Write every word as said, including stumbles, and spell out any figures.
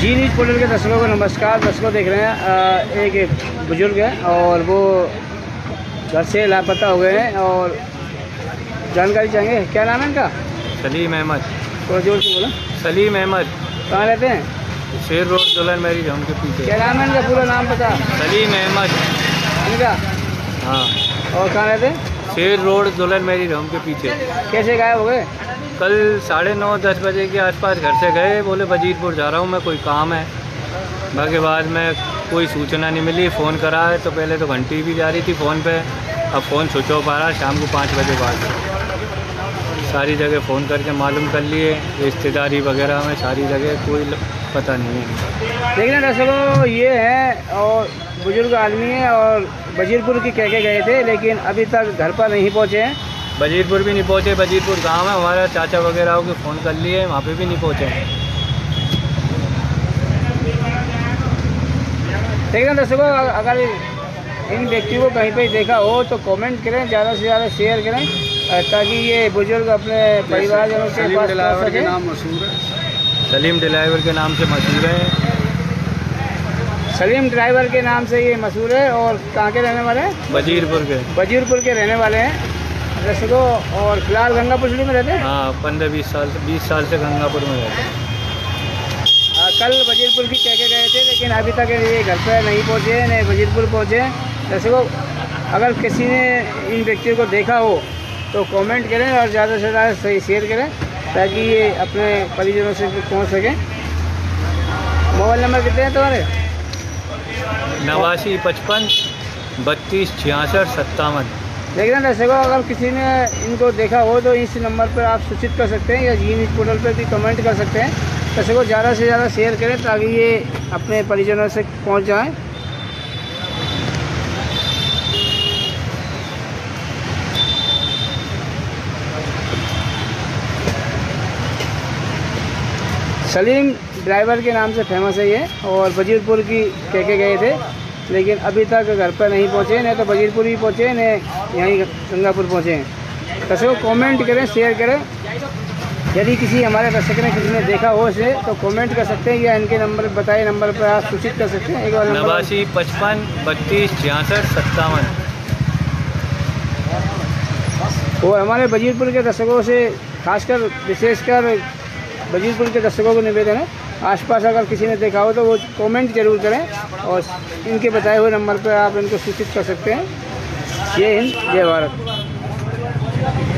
जी news portal के दर्शकों को नमस्कार। दर्शकों देख रहे हैं एक बुजुर्ग है और वो घर से लापता हो गए हैं और जानकारी चाहेंगे। क्या नाम है इनका? सलीम अहमद। थोड़ा जोर से बोलो। सलीम अहमद। कहाँ रहते हैं? शेर रोड दुल्हन मैरिज होम के पीछे। क्या नाम है इनका? पूरा नाम पता? सलीम अहमद इनका। हाँ। और कहाँ रहते हैं? शेर रोड दुल्हन मैरिज होम के पीछे। कैसे गायब हो गए? कल साढ़े नौ दस बजे के आसपास घर से गए, बोले वजीरपुर जा रहा हूँ मैं, कोई काम है। बाकी बाद में कोई सूचना नहीं मिली। फ़ोन करा है तो पहले तो घंटी भी जा रही थी फ़ोन पे, अब फ़ोन स्विच ऑफ आ रहा। शाम को पाँच बजे बाद सारी जगह फ़ोन करके मालूम कर लिए, रिश्तेदारी वगैरह में सारी जगह कोई पता नहीं है। देखना दर्शकों, ये है और बुजुर्ग आदमी है और वजीरपुर की कह के गए थे, लेकिन अभी तक घर पर नहीं पहुँचे हैं। वजीरपुर भी नहीं पहुँचे। वजीरपुर गांव है हमारा, चाचा वगैरह को फ़ोन कर लिए, वहाँ पे भी नहीं पहुँचे। देखना दर्शकों, अगर इन व्यक्तियों को कहीं पे देखा हो तो कमेंट करें, ज़्यादा से ज़्यादा शेयर करें ताकि ये बुजुर्ग अपने परिवारजनों के पास पहुंच सके। नाम मशहूर है, सलीम ड्राइवर के नाम से मशहूर है। सलीम ड्राइवर के नाम से ये मशहूर है। और कहाँ के रहने वाले हैं? वजीरपुर के। वजीरपुर के रहने वाले हैं दर्शकों। और फिलहाल गंगापुर सिटी में रहते हैं। हाँ, पंद्रह बीस साल से बीस साल से गंगापुर में रहते हैं। कल वजीरपुर की कह के गए थे, लेकिन अभी तक ये घर पर नहीं पहुँचे, नहीं वजीरपुर पहुँचे। दर्शकों, अगर किसी ने इन व्यक्तियों को देखा हो तो कमेंट करें और ज़्यादा से ज़्यादा सही शेयर करें ताकि ये अपने परिजनों से पहुँच सकें। मोबाइल नंबर कितने हैं तुम्हारे? नवासी पचपन बत्तीस छियासठ सत्तावन। देखना दर्शकों, अगर किसी ने इनको देखा हो तो इस नंबर पर आप सूचित कर सकते हैं या जी न्यूज़ पोर्टल पर भी कमेंट कर सकते हैं। दर्शकों, ज़्यादा से ज़्यादा शेयर करें ताकि ये अपने परिजनों से पहुंच जाएं। सलीम ड्राइवर के नाम से फेमस है ये और वजीरपुर की कह के गए थे, लेकिन अभी तक घर पर नहीं पहुँचे। नहीं तो वजीरपुर भी पहुँचे, नहीं यहीं गंगापुर पहुँचे हैं। दर्शकों, कमेंट करें, शेयर करें। यदि किसी हमारे दर्शक ने किसी ने देखा हो इसे तो कमेंट कर सकते हैं या इनके नंबर बताए नंबर पर आप सूचित कर सकते हैं। एक बार नवासी पचपन बत्तीस छियासठ सत्तावन। और हमारे वजीरपुर के दर्शकों से खासकर विशेषकर वजीरपुर के दर्शकों को निवेदन है, आसपास अगर किसी ने देखा हो तो वो कमेंट जरूर करें और इनके बताए हुए नंबर पर आप इनको सूचित कर सकते हैं। जय हिंद, जय भारत।